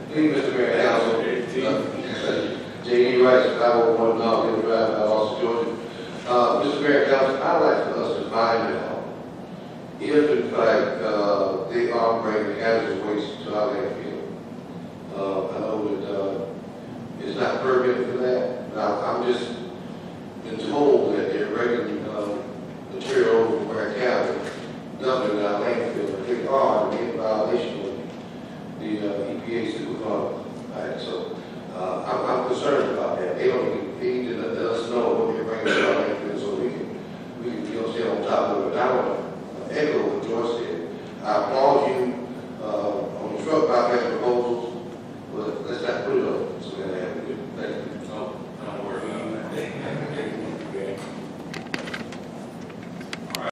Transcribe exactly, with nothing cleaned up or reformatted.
Please, Mister Mayor, Council, uh, J E Rice, five oh one North Hill Drive, Valdosta, Georgia. Uh, Mister Mayor, Council, I'd like for us to find out if in fact, uh, they are bringing hazardous waste to our landfill. Uh, I know that, uh, it's not permitted for that. Now, I'm just been told that they're bringing, uh, material over from Ware County, dumping in our landfill, but they are in violation of the, uh, E P A Superfund Act. So, uh, I'm, I'm concerned about that. They don't get paid to let us know what they're bringing to our landfill so we can, we can, you know, stay on top of it. I want to echo what George said. I applaud you, uh, on the truck bypass